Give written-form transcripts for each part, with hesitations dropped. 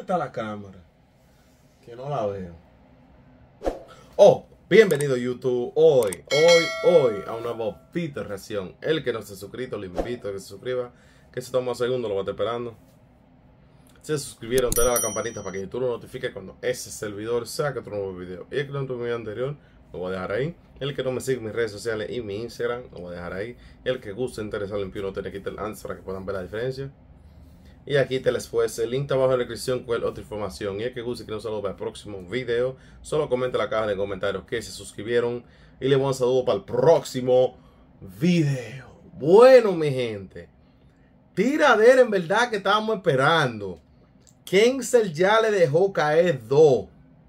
está la cámara? Que no la veo. Oh, bienvenido YouTube. Hoy a una nueva video reacción. El que no se ha suscrito, le invito a que se suscriba. Que se toma un segundo, lo va a estar esperando. Si se suscribieron, dale a la campanita para que YouTube lo notifique cuando ese servidor saque otro nuevo video. Y el que no tuvo mi video anterior, lo voy a dejar ahí. El que no me sigue en mis redes sociales y mi Instagram, lo voy a dejar ahí. El que guste, interesado, limpio, no tiene que quitar el antes para que puedan ver la diferencia. Y aquí te les fue el link está abajo en la descripción con otra información. Y el que guste que no se lo vea el próximo video, solo comenta en la caja de comentarios que se suscribieron. Y le voy a un saludo para el próximo video. Bueno, mi gente, tiradera en verdad que estábamos esperando. Kenzel ya le dejó caer 2.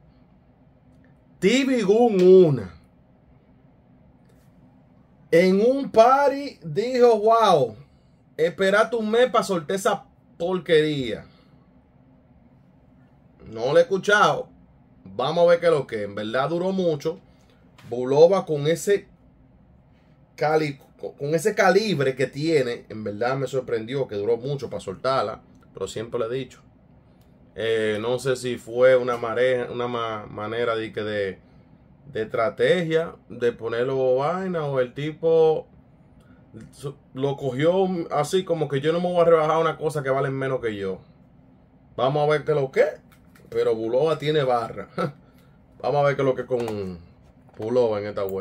TV Gun 1. En un party dijo, wow, esperate un mes para soltar esa porquería. No lo he escuchado. Vamos a ver qué es lo que. En verdad duró mucho. Bulova con ese calibre que tiene, en verdad me sorprendió que duró mucho para soltarla. Pero siempre le he dicho. No sé si fue una manera de estrategia de ponerlo vaina, o el tipo lo cogió así como que yo no me voy a rebajar una cosa que vale menos que yo. Vamos a ver qué es lo que. Pero Bulova tiene barra. Vamos a ver qué es lo que con Bulova en esta web.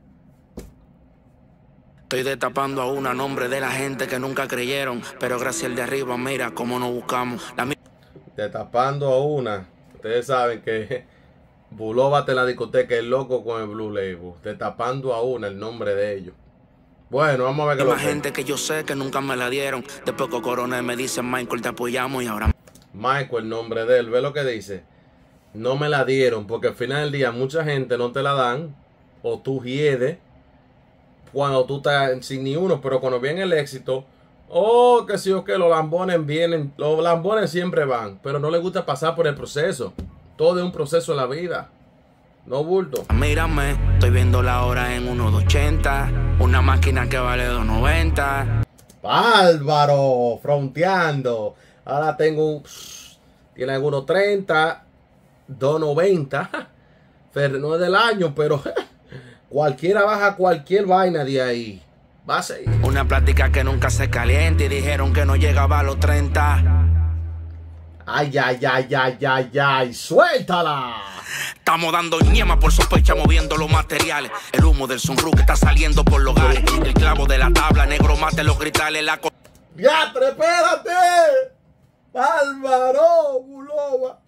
Estoy destapando a una nombre de la gente que nunca creyeron, pero gracias al de arriba, mira cómo nos buscamos. Destapando a una. Ustedes saben que Bulova te la discoteca es loco con el Blue Label. Destapando a una, el nombre de ellos. Bueno, vamos a ver qué lo que. Hay más gente que yo sé que nunca me la dieron. Después que Coronel me dice, Michael, te apoyamos y ahora. Michael, el nombre de él, ve lo que dice. No me la dieron, porque al final del día mucha gente no te la dan, o tú hiedes cuando tú estás sin ni uno, pero cuando viene el éxito, que sí o que los lambones vienen, los lambones siempre van, pero no les gusta pasar por el proceso. Todo es un proceso en la vida, no bulto. Mírame, estoy viendo la hora en 1.280, una máquina que vale 2.90. Bárbaro, fronteando. Ahora tengo tiene algunos 30, 2.90. No es del año, pero cualquiera baja cualquier vaina de ahí. Va a seguir. Una plática que nunca se calienta y dijeron que no llegaba a los 30. Ay, suéltala. Estamos dando ñema por sospecha moviendo los materiales. El humo del sunroof que está saliendo por los hogares. El clavo de la tabla, negro mate los gritales. ¡Ya, espérate! ¡Bárbaro, Bulova!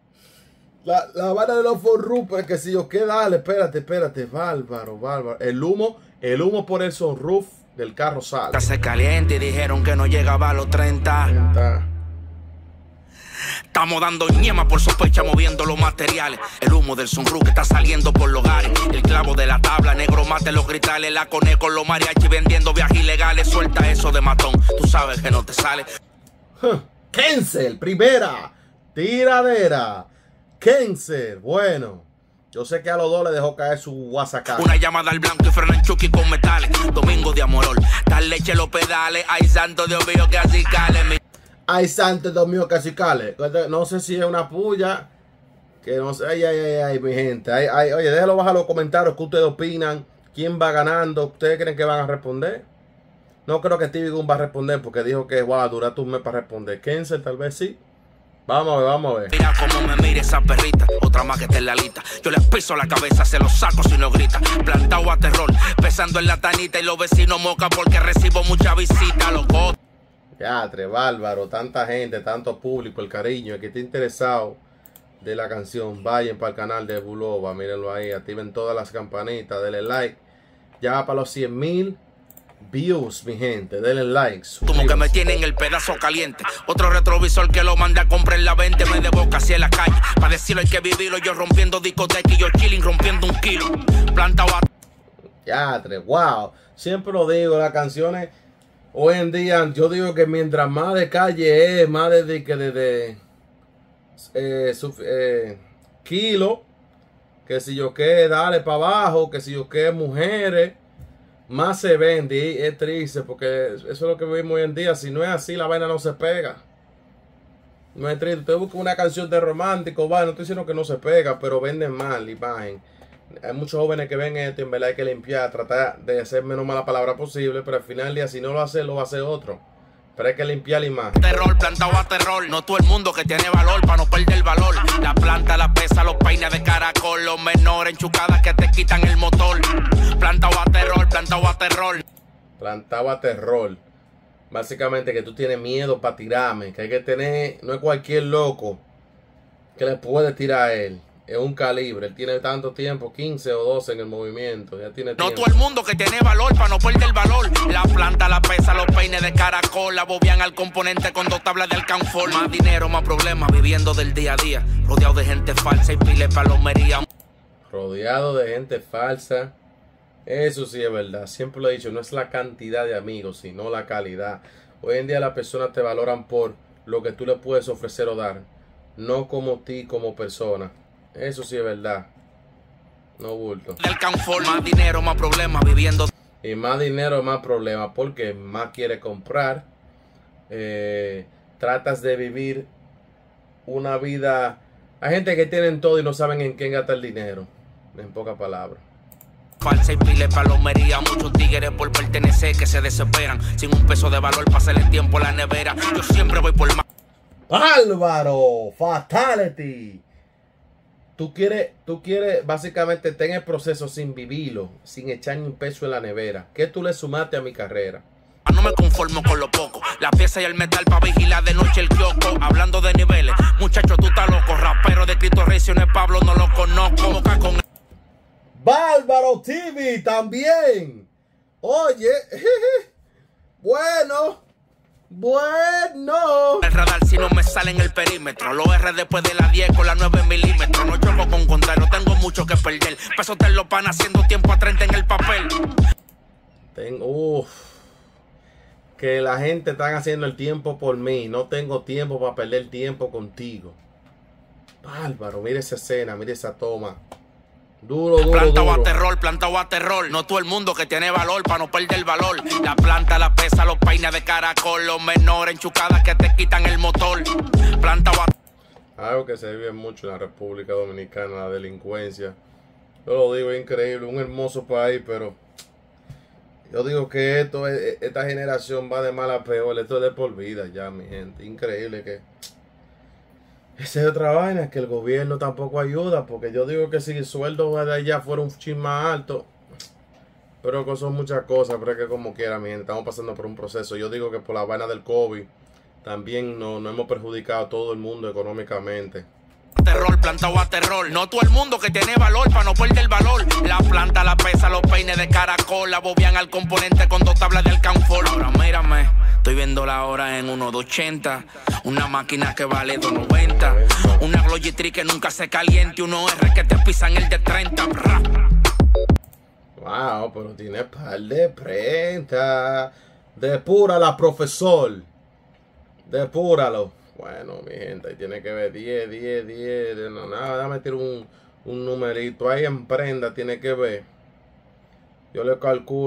La vara de los sunroof, que si yo qué, dale, espérate, bárbaro. El humo por el sunroof del carro sale. Se caliente y dijeron que no llegaba a los 30. Estamos dando ñema por sospecha moviendo los materiales. El humo del sunroof que está saliendo por los hogares. El clavo de la tabla, negro mate los gritales. La cone con los mariachis vendiendo viajes ilegales. Suelta eso de matón, tú sabes que no te sale. Kenzel, primera tiradera. Kenzel, bueno, yo sé que a los dos le dejó caer su WhatsApp. Una llamada al blanco y freno en Chucky con metales. Domingo de Amorol, dar leche los pedales. Ay, santo Dios mío, que así cale. Ay, santo Dios mío, que así cale. No sé si es una puya. Que no sé. Ay, mi gente. Oye, déjenlo bajar los comentarios. ¿Qué ustedes opinan? ¿Quién va ganando? ¿Ustedes creen que van a responder? No creo que TV Gun va a responder porque dijo que va a durar un mes para responder. Kenzel tal vez sí. Vamos a ver. Mira cómo me mira esa perrita, otra más que está en la lista. Yo le piso la cabeza, se lo saco si no grita. Plantado a terror, pesando en la tanita y los vecinos moca porque recibo mucha visita, loco. Ya, bárbaro, tanta gente, tanto público, el cariño, el que esté interesado de la canción, vayan para el canal de Bulova, mírenlo ahí, activen todas las campanitas, denle like. Ya va para los 100,000 views, mi gente, denle likes. Como que me tienen el pedazo caliente. Otro retrovisor que lo mande a comprar en la 20. Me de boca así en la calle. Para decirlo hay que vivirlo. Yo rompiendo discoteca y yo chilling rompiendo 1 kilo. Plantado a... Ya, wow. Siempre lo digo, las canciones hoy en día, yo digo que mientras más de calle es, más kilo, que si yo qué, dale para abajo, que si yo qué, mujeres, más se vende. Y es triste porque eso es lo que vivimos hoy en día. Si no es así, la vaina no se pega. No es triste. Usted busca una canción de romántico, va, no estoy diciendo que no se pega, pero venden mal la imagen. Hay muchos jóvenes que ven esto y en verdad hay que limpiar, tratar de hacer menos mala palabra posible, pero al final del día si no lo hace, lo va a hacer otro. Pero hay que limpiar la imagen. Terror, plantado a terror. No todo el mundo que tiene valor para no perder el valor. La planta, la pesa, los peines de caracol. Los menores enchucadas que te quitan el motor. Plantado a terror, plantado a terror. Plantado a terror. Básicamente que tú tienes miedo para tirarme. Que hay que tener, no es cualquier loco que le puede tirar a él. Es un calibre, él tiene tanto tiempo, 15 o 12 en el movimiento, ya tiene tiempo. No todo el mundo que tiene valor para no perder el valor. La planta, la pesa, los peines de caracol. La bobian al componente con 2 tablas de alcanfor. Más dinero, más problemas, viviendo del día a día. Rodeado de gente falsa y pile palomería. Rodeado de gente falsa. Eso sí es verdad, siempre lo he dicho, no es la cantidad de amigos, sino la calidad. Hoy en día las personas te valoran por lo que tú le puedes ofrecer o dar, no como ti como persona. Eso sí es verdad. No bulto. Del confort, más dinero, más problemas, viviendo. Y más dinero, más problemas, porque más quiere comprar. Tratas de vivir una vida. Hay gente que tienen todo y no saben en qué gastar el dinero. En pocas palabras. Falsa y pile palomería. Muchos tigres por pertenecer que se desesperan. Sin un peso de valor, pasar el tiempo en la nevera. Yo siempre voy por más. ¡Álvaro! ¡Fatality! Tú quieres básicamente tener el proceso sin vivirlo, sin echar ni un peso en la nevera. ¿Qué tú le sumaste a mi carrera? No me conformo con lo poco. La pieza y el metal para vigilar de noche el kiosco. Hablando de niveles, muchacho, tú estás loco. Rapero de Cristo Recio, no es Pablo, no lo conozco. Boca con... Bárbaro TV también. Oye, bueno. El radar si no me sale en el perímetro. Lo R después de las 10 con la 9 milímetros. No choco con contrario, tengo mucho que perder. Peso te lo pan haciendo tiempo a 30 en el papel. Que la gente está haciendo el tiempo por mí. No tengo tiempo para perder tiempo contigo. Bárbaro, mire esa escena, mire esa toma. Duro. Plantado a terror, plantado a terror. No todo el mundo que tiene valor para no perder el valor. La planta, la pesa, los peines de caracol. Los menores enchucadas que te quitan el motor. Plantado a... Algo que se vive mucho en la República Dominicana, la delincuencia. Yo lo digo, es increíble, un hermoso país, pero yo digo que esta generación va de mal a peor. Esto es de por vida ya, mi gente. Increíble que... Esa es otra vaina, que el gobierno tampoco ayuda, porque yo digo que si el sueldo de allá fuera un chin más alto, pero que son muchas cosas, pero es que como quiera, mi gente, estamos pasando por un proceso. Yo digo que por la vaina del COVID también nos hemos perjudicado a todo el mundo económicamente. Terror, plantado a terror. No todo el mundo que tiene valor para no perder el valor. La planta, la pesa, los peines de caracol. La bobian al componente con 2 tablas de alcanfor. Ahora mírame, estoy viendo la hora en 1.280. Una máquina que vale 2.90. Una Glock que nunca se caliente. Unos R que te pisan el de 30. Wow, pero tiene par de prenda. Depúrala, profesor. Depúralo. Bueno, mi gente, ahí tiene que ver 10. No, nada, déjame tirar un numerito. Ahí en prenda tiene que ver. Yo le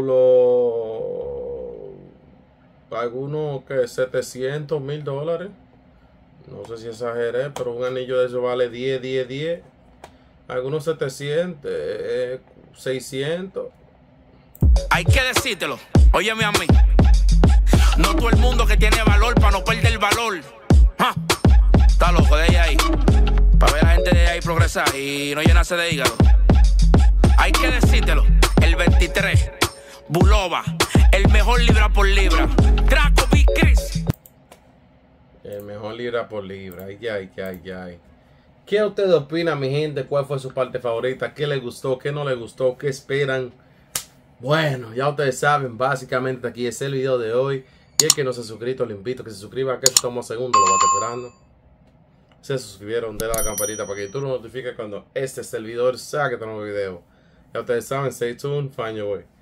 calculo algunos que 700 mil dólares. No sé si exageré, pero un anillo de eso vale 10. Algunos 700, 600. Hay que decírtelo. Óyeme a mí. No todo el mundo que tiene valor para no perder el valor. ¿Ah? Está loco de ahí. Para ver a la gente de ahí progresar y no llenarse de hígado. Hay que decírtelo. El 23. Bulova. El mejor libra por libra. Draco Big Chris. El mejor libra por libra. Ay. ¿Qué ustedes opinan, mi gente? ¿Cuál fue su parte favorita? ¿Qué les gustó? ¿Qué no les gustó? ¿Qué esperan? Bueno, ya ustedes saben, básicamente aquí es el video de hoy. Y el que no se ha suscrito, le invito a que se suscriba, que estamos segundos, lo va a estar esperando. Se suscribieron, denle a la campanita para que YouTube nos notifique cuando este servidor saque otro nuevo video. Ya ustedes saben, stay tuned, find your way.